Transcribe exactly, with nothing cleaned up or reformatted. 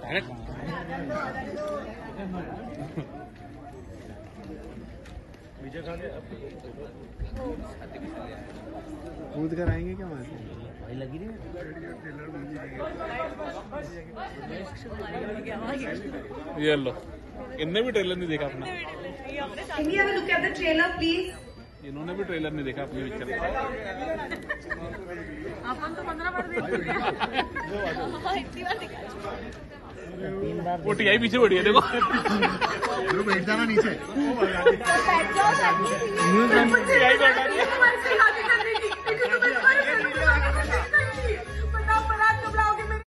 कूद कर आएंगे क्या वहाँ से? भाई लगी नहीं ये लो, इनने भी ट्रेलर नहीं देखा अपना। India will look at the trailer, please. इन्होंने भी ट्रेलर नहीं देखा अपने पिक्चर का। अपन तो पंद्रह बार देख चुके हैं। इतनी बार देखा। तीन बार वो टीआई पीछे बढ़ी है देखो। बैठ जाना नीचे। बैठ जाओ, टीआई बैठा दिया। हमारे से आगे करने की।